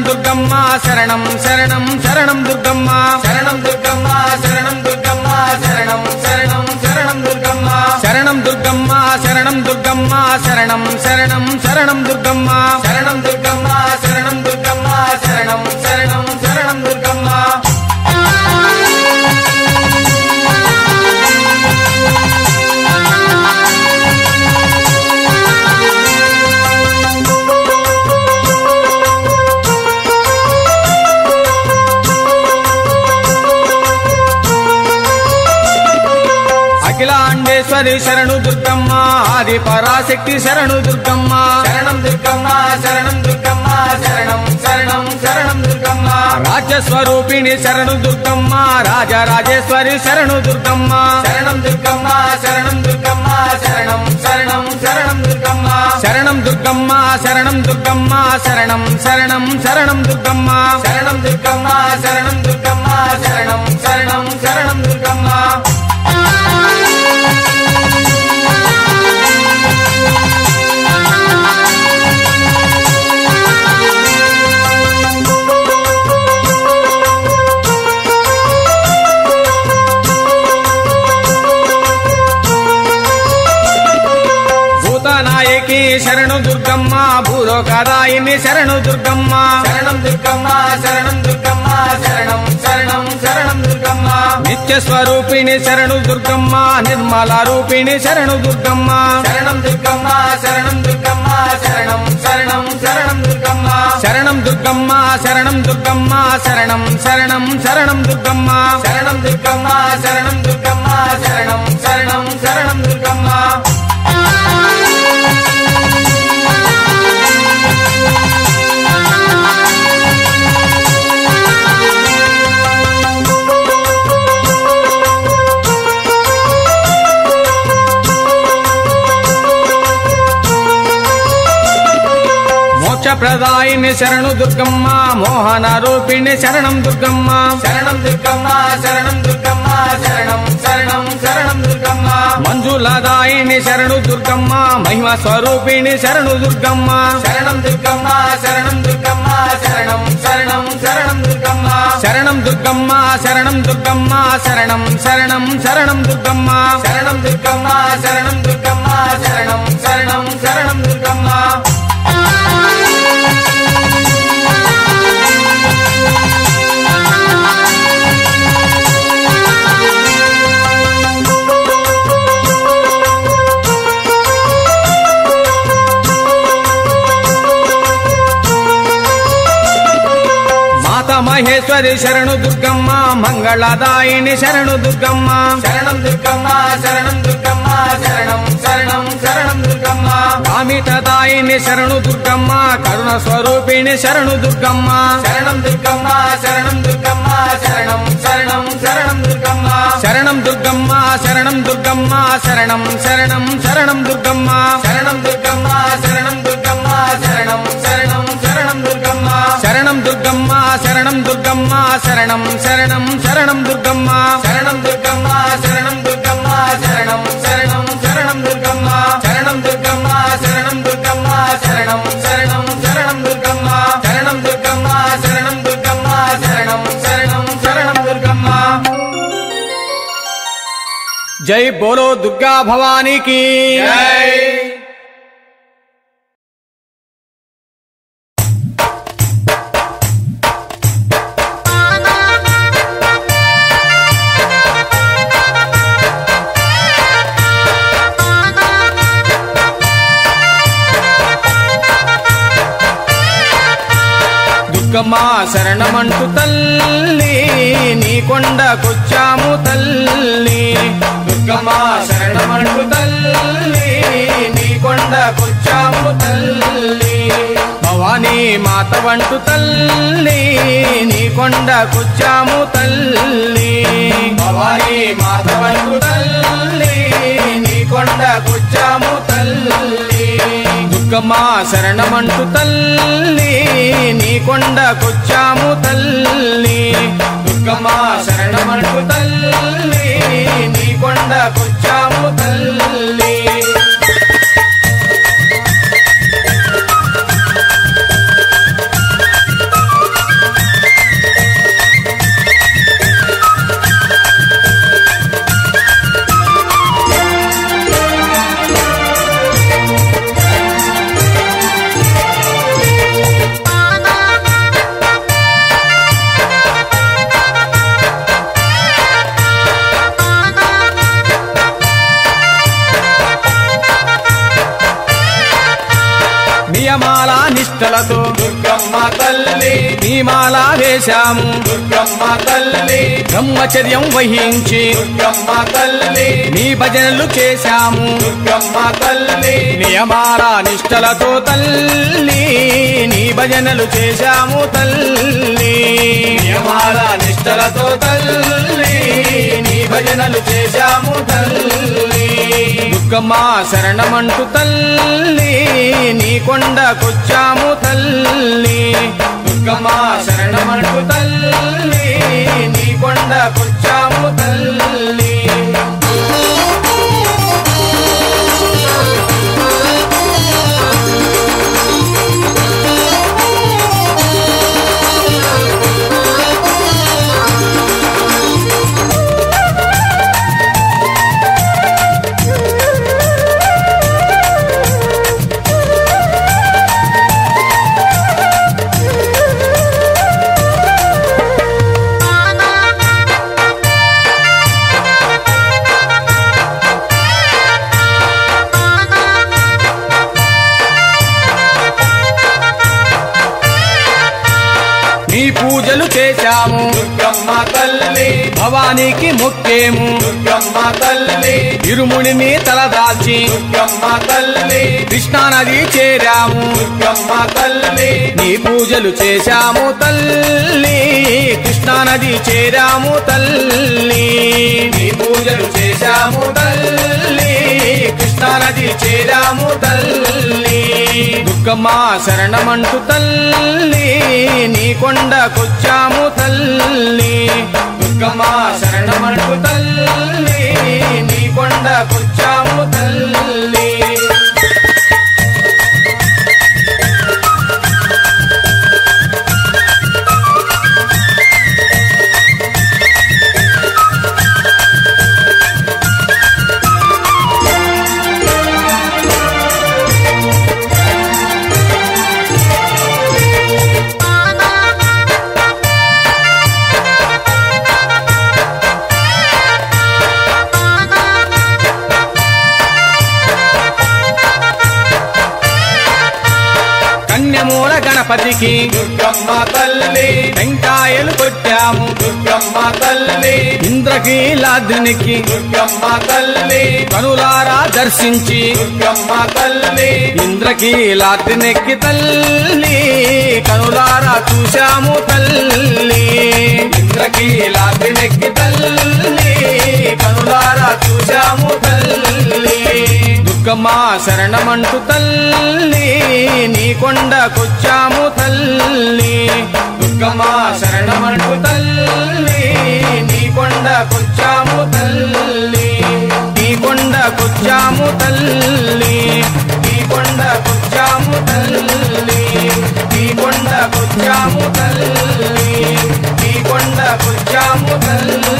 దుర్గమ్మ శరణం శరణం శరణం దుర్గమ్మ శరణం దుర్గమ్మ శరణం దుర్గమ్మ శరణం శరణం శరణం దుర్గమ్మ శరణం దుర్గమ్మ శరణం దుర్గమ్మ శరణం శరణం శరణం దుర్గమ్మ శరణం దుర్గమ్మ శరణం దుర్గమ్మ శరణం శరణం శరణం దుర్గమ్మ అఖిలాండేశ్వరి శరణు దుర్గమ్మ ఆది పరాశక్తి శరణు దుర్గమ్మ శరణం దుర్గమ్మ శరణం దుర్గమ్మ శరణం శరణం శరణం దుర్గమ్మ రాజ్యస్వరూపిణి శరణు దుర్గమ్మ రాజరాజేశ్వరి శరణు దుర్గమ్మ శరణం దుర్గమ్మ శరణం దుర్గమ్మ శరణం శరణం శరణం దుర్గమ్మ శరణం దుర్గమ్మ శరణం దుర్గమ్మ శరణం శరణం శరణం దుర్గమ్మ శరణం దుర్గమ్మ శరణం దుర్గమ్మ శరణం శరణం శరణం దుర్గమ్మ భూతనాయకి శరణు దుర్గమ్మ భూలోకదాయిని శరణు దుర్గమ్మ శరణం దుర్గమ్మ శరణం దుర్గమ్మ శరణం శరణం శరణం దుర్గమ్మ నిత్య స్వరూపిణి శరణు దుర్గమ్మ నిర్మల రూపిణి శరణు దుర్గమ్మ శరణం దుర్గమ్మ శరణం దుర్గమ్మ శరణం శరణం శరణం దుర్గమ్మ శరణం దుర్గమ్మ శరణం దుర్గమ్మ శరణం శరణం శరణం దుర్గమ్మ శరణం దుర్గమ్మ శరణం దుర్గమ్మ శరణం శరణం శరణం దుర్గమ్మ మోక్షప్రదాయిని శరణు దుర్గమ్మ మోహన రూపిణి శరణం దుర్గమ్మ శరణం దుర్గమ్మ శరణం దుర్గమ్మ శరణం శరణం శరణం దుర్గమ్మ మంజులదాయిని శరణు దుర్గమ్మ మహిమ స్వరూపిణి శరణు దుర్గమ్మ శరణం దుర్గమ్మ శరణం దుర్గమ్మ శరణం శరణం శరణం దుర్గమ్మ శరణం దుర్గమ్మ శరణం దుర్గమ్మ శరణం శరణం శరణం దుర్గమ్మ శరణం దుర్గమ్మ శరణం దుర్గమ్మ శరణం శరణం శరణం దుర్గమ్మ మహేశ్వరి శరణు దుర్గమ్మ మంగళదాయిని శరణు దుర్గమ్మ శరణం దుర్గమ్మ శరణం దుర్గమ్మ శరణం శరణం శరణం దుర్గమ్మ కామితదాయిని శరణు దుర్గమ్మ కరుణ స్వరూపిణి శరణు దుర్గమ్మ శరణం దుర్గమ్మ శరణం దుర్గమ్మ శరణం శరణం శరణం దుర్గమ్మ శరణం దుర్గమ్మ శరణం దుర్గమ్మ శరణం శరణం శరణం దుర్గమ్మ శరణం దుర్గమ్మ శరణం దుర్గమ్మ శరణం శరణం శరణం దుర్గమ్మ శరణం దుర్గమ్మ శరణం దుర్గమ్మ శరణం శరణం శరణం దుర్గమ్మ శరణం దుర్గమ్మ శరణం దుర్గమ్మ శరణం శరణం శరణం దుర్గమ్మ శరణం దుర్గమ్మ శరణం దుర్గమ్మ శరణం శరణం శరణం దుర్గమ్మ శరణం దుర్గమ్మ శరణం దుర్గమ్మ శరణం శరణం శరణం దుర్గమ్మ జై బోలో దుర్గా భవానీకి జై దుర్గమ్మ శరణమంటూ తల్లి నీ కొండకొచ్చాము తల్లి దుర్గమ్మ శరణమంటూ తల్లి నీ కొండకొచ్చాము తల్లి భవానీ మాత వంటు తల్లి నీ కొండకొచ్చాము తల్లి భవానీ మాత వంటు తల్లి నీ కొండకొచ్చాము తల్లి దుర్గమ్మ శరణమంటూ తల్లి నీ కొండకొచ్చాము తల్లి దుర్గమ్మ శరణమంటూ తల్లి నీ కొండకొచ్చాము తల్లి నీ మాల వేశాము దుర్గమ్మ తల్లి బ్రహ్మచర్యం వహించి దుర్గమ్మ తల్లి నీ భజనలు చేశాము దుర్గమ్మ తల్లి నియమాల నిష్టలతో తల్లి నీ భజనలు చేశాము తల్లి నియమాల నిష్టలతో తల్లి నీ భజనలు చేశాము తల్లి దుర్గమ్మ శరణమంటూ తల్లి నీ కొండకొచ్చాము తల్లి దుర్గమ్మ శరణమంటూ తల్లి నీ కొండకొచ్చాము తల్లి నీ పూజలు చేశాము దుర్గమ్మ తల్లి భవానికి మొక్కేము దుర్గమ్మ తల్లి ఇరుముడిని తలదాల్చి దుర్గమ్మ తల్లి కృష్ణానది చేరాము దుర్గమ్మ తల్లి నీ పూజలు చేశాము తల్లి కృష్ణానది చేరాము తల్లి నీ పూజలు చేశాము తల్లి కృష్ణానది చేరాము తల్లి దుర్గమ్మ శరణమంటూ తల్లి నీ కొండకొచ్చాము తల్లి దుర్గమ్మ శరణమంటూ తల్లి నీ కొండకొచ్చాము తల్లి కన్యమూల గణపతికి దుర్గమ్మ తల్లి టెంకాయలు కొట్టాము దుర్గమ్మ తల్లి ఇంద్రకీలాద్రికి దుర్గమ్మ తల్లి కనులారా దర్శించి దుర్గమ్మ తల్లి ఇంద్రకీలాద్రినెక్కి తల్లి కనులారా చూశాము తల్లి ఇంద్రకీలాద్రినెక్కి తల్లి కనులారా చూశాము తల్లి దుర్గమ్మ శరణమంటూ తల్లి నీ కొండకొచ్చాము తల్లి దుర్గమ్మ శరణమంటూ తల్లి నీ కొండకొచ్చాము తల్లి నీ కొండకొచ్చాము తల్లి నీ కొండకొచ్చాము తల్లి నీ కొండకొచ్చాము తల్లి నీ కొండకొచ్చాము తల్లి